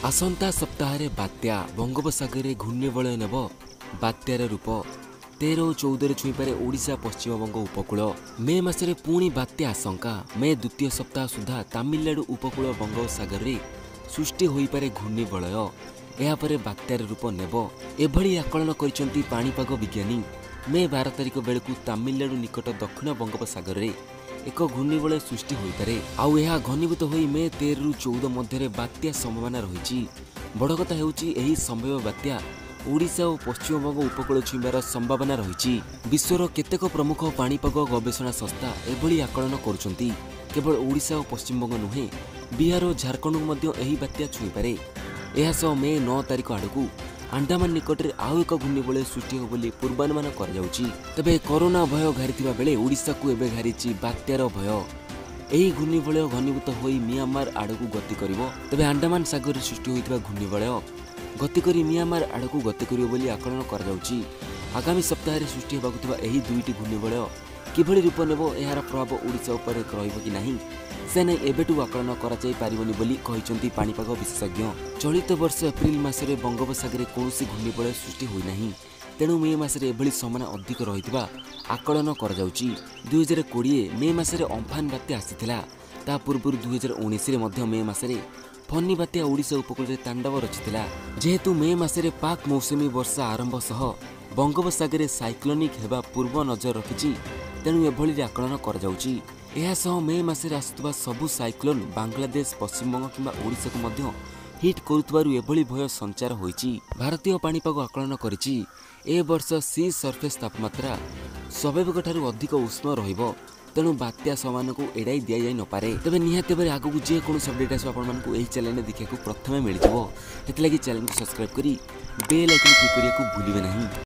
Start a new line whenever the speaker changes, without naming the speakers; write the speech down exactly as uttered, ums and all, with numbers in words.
आसंता सप्ताह बात्या बंगोपसागर घूर्णिबलय नेब बात्यार रूप तेरह और चौदह छुईपारे ओडिशा पश्चिमबंग उपकूल मे मासरे पुणी बात्या आशंका मे द्वितीय सप्ताह सुधा तमिलनाडु उपकूल बंगोपसागर रे सृष्टि होईपारे घूर्णिबलय यापर बात्यार रूप नेब एभली आकलन करिसेंती पाणीपाग विज्ञानी। मे बारह तारिख बेलू तमिलनाडु निकट दक्षिण बंगोपसागर रे एक घूर्णिबलय सृष्टि होईपारे आउ यह घनीभूत होई मे तेरह रु चौदह मध्य बात्या संभावना रही। बड़ कथा हेउची एही संभाव्य बात्या ओडिशा और पश्चिमबंग उपकूल छुईबार संभावना रही। विश्वर केतेक प्रमुख पाणीपाग गवेषणा संस्था एभली आकलन करुछंती। केवल ओडिशा और पश्चिमबंग नुहे बिहार और झारखंड को एही बात्या छुईपारे। एहासह मे नौ तारिख आड़कू अंडमान निकट में आउ एक घूर्णिबलय सृष्टि हो बोली पूर्वानुमान कराଯାଉଛି। तेबे कोरोना भय घारिथिबा बेले ओडिशा को एबे घारिछि बात्यार भय। एही घूर्णिबलय घनीभूत होई म्यांमार आड़कू गति करिवो। तेबे अंडमान सागर रे सृष्टि होइथिबा घूर्णिबलय गति करी म्यांमार आड़कू गति करिवो बोली आकलन कराଯାଉଛି। आगामी सप्ताह रे सृष्टि हेबाकु थिबा एही दुईटी घूर्णिबलय किभଳି रूप नेबो एहार प्रभाव ओडिशा उपर रहिबो कि नाही से नै एबेटू आकलन कराଯାଇ पारिबोनी बोली कहिसंती पाणीपाग विशेषज्ञ। चलित वर्ष एप्रिल मासरे बंगोपसागर कौनसी घूर्णिबलय सृष्टि होई नाही, तेणु मे मासरे एभली संभावना अधिक रहिथिबा आकलन कराଯାଉଛି। दुई हजार कोड़े मे मासरे अम्फान बात्या आसीथिला। ता पूर्व दुई हजार उन्नीस रे मध्य मे मासरे फनी बात्या ओडिशा उपकूल रे तांडव रचिथिला। जेहेतु मे मासरे पाक मौसुमी वर्षा आरंभ सह बंगोपसागर साइक्लोनिक हेबा पूर्व नजर रखिछि, तेणु एभली आकलन कराଯାଉଛି। एहासह मे मासरे आसुथबा सबु साइक्लोन बांग्लादेश पश्चिमबंग किंबा ओडिशा को मध्य हिट करुथबारु एभली भय संचार होईछि। भारतीय पाणीपाग आकलन करिछि ए वर्ष सी सरफेस तापमात्रा स्वाभाविक ठारू अधिक उष्ण रहिबो, तेणु बात्या समान को एड़ाई दिया जाई न पारे। तबे निहाती भाबरे आगु जे कोनोस अपडेट आसो आपण मानकु एही चैनल ने देखिया को प्रथमे मिल जिवो। हेतलागी चैनल को सब्सक्राइब करी बेल आइकन क्लिक करिया को भूलिबे नाही।